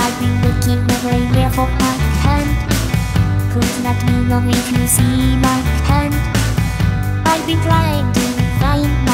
I've been looking everywhere for my hand. Could not be lonely to see my hand. I've been trying to find